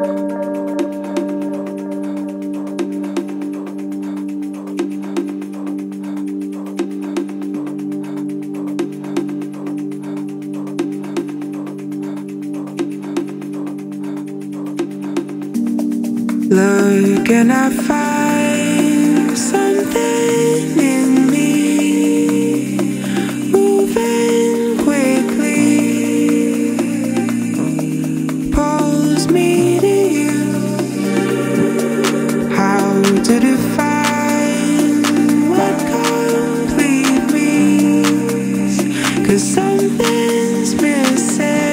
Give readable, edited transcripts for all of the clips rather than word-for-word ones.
Look and I find something in me moving quickly, pulls me to you. How to define what complete means, 'cause something's missing.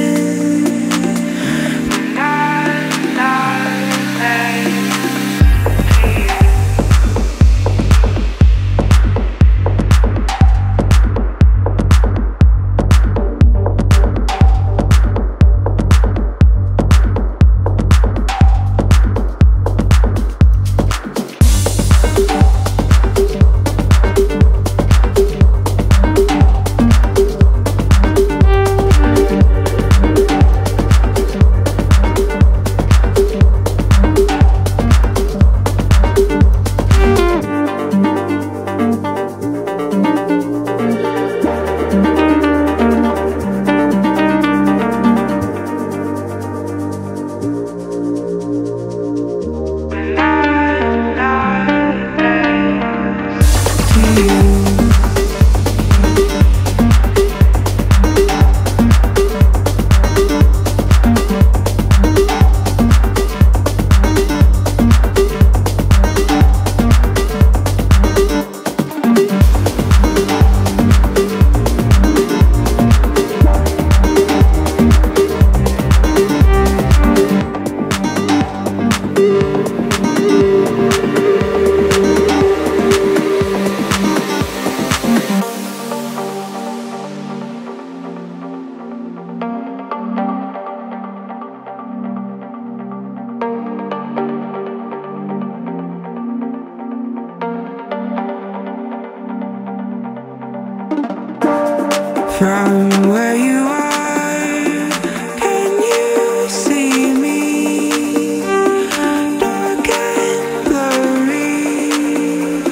From where you are, can you see me? Dark and blurry,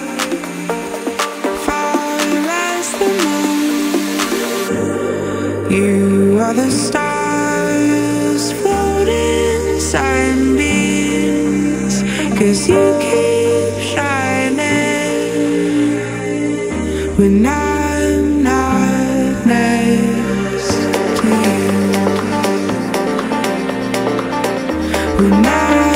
far as the moon. You are the stars floating sunbeams, 'cause you keep shining when I'm not next to you. When I